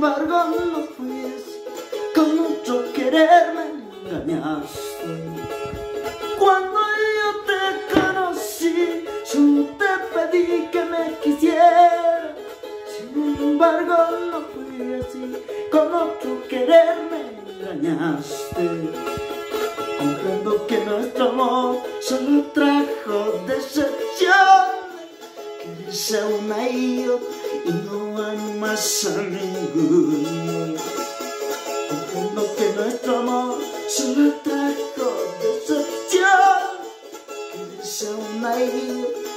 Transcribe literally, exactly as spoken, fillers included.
embargo no fue así, con otro querer me engañaste. Cuando yo te conocí, yo te pedí que me quisieras. Sin embargo no fue así, con otro querer me engañaste. Comprendo que nuestro amor solo trajo decepción, que eres aún ahí y no hay más a ninguno. Comprendo que nuestro amor solo trajo decepción, que eres aún ahí